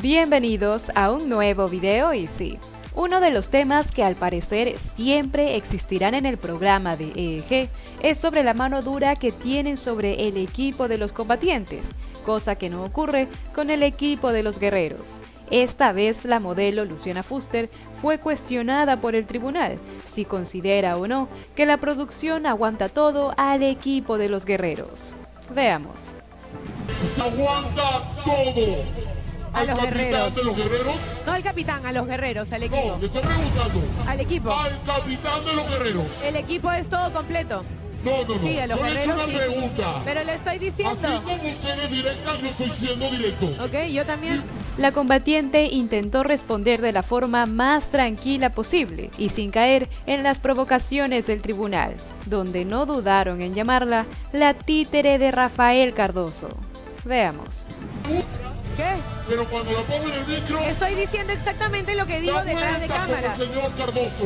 Bienvenidos a un nuevo video y sí, uno de los temas que al parecer siempre existirán en el programa de EEG es sobre la mano dura que tienen sobre el equipo de los combatientes, cosa que no ocurre con el equipo de los guerreros. Esta vez la modelo Luciana Fuster fue cuestionada por el tribunal si considera o no que la producción aguanta todo al equipo de los guerreros. Veamos. Se aguanta todo. A los guerreros. ¿De los guerreros? No al capitán, a los guerreros, al equipo. No, le estoy preguntando. Al equipo. Al capitán de los guerreros. El equipo es todo completo. No. Sí, a los yo le he hecho guerreros una sí. pregunta. Pero le estoy diciendo. Así como usted es directa, yo estoy siendo directo. Ok, yo también. La combatiente intentó responder de la forma más tranquila posible y sin caer en las provocaciones del tribunal, donde no dudaron en llamarla la títere de Rafael Cardoso. Veamos. ¿Qué? Pero cuando la pongo en el micro, Estoy diciendo exactamente lo que digo da detrás de vuelta cámara. como el señor Cardoso.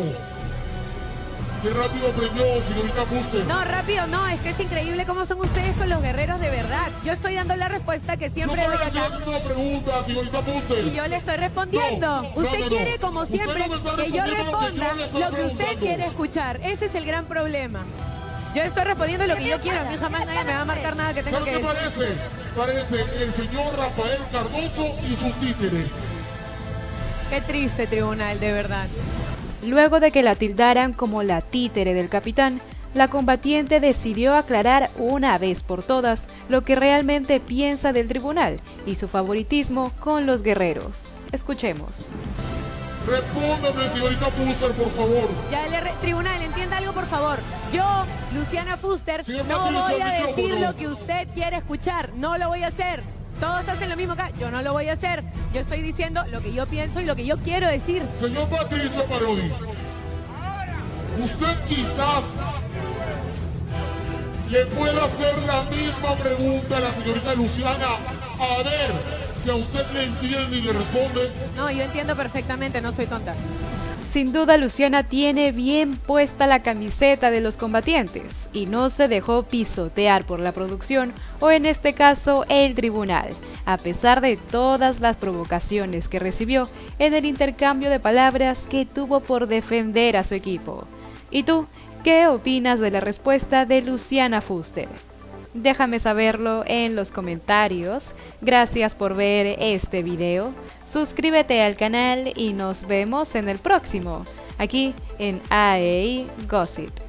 Qué rápido aprendió, señorita Fuster. No, rápido no, es que es increíble cómo son ustedes con los guerreros de verdad. Yo estoy dando la respuesta que Yo siempre solo doy le estoy acá. haciendo una pregunta, señorita Fuster. Y yo le estoy respondiendo. No, Usted no. quiere, como Usted siempre, no me está que yo respondiendo lo que responda yo le estoy lo que usted preguntando. quiere escuchar. Ese es el gran problema. Yo estoy respondiendo lo que yo quiero. A mí jamás nadie me va a marcar nada que tenga ¿Sabe que qué decir. parece? Parece el señor Rafael Cardoso y sus títeres. Qué triste tribunal, de verdad. Luego de que la tildaran como la títere del capitán, la combatiente decidió aclarar una vez por todas lo que realmente piensa del tribunal y su favoritismo con los guerreros. Escuchemos. Respóndame, señorita Fuster, por favor. Tribunal, entienda algo, por favor. Yo, Luciana Fuster, Señor no Patricio, voy a el decir micrófono. lo que usted quiere escuchar. No lo voy a hacer. Todos hacen lo mismo acá. Yo no lo voy a hacer. Yo estoy diciendo lo que yo pienso y lo que yo quiero decir. Señor Patricio Parodi, usted quizás le pueda hacer la misma pregunta a la señorita Luciana, a ver si a usted le entiende y le responde. No, yo entiendo perfectamente, no soy tonta. Sin duda Luciana tiene bien puesta la camiseta de los combatientes y no se dejó pisotear por la producción o en este caso el tribunal, a pesar de todas las provocaciones que recibió en el intercambio de palabras que tuvo por defender a su equipo. ¿Y tú, qué opinas de la respuesta de Luciana Fuster? Déjame saberlo en los comentarios. Gracias por ver este video. Suscríbete al canal y nos vemos en el próximo, aquí en AEI Gossip.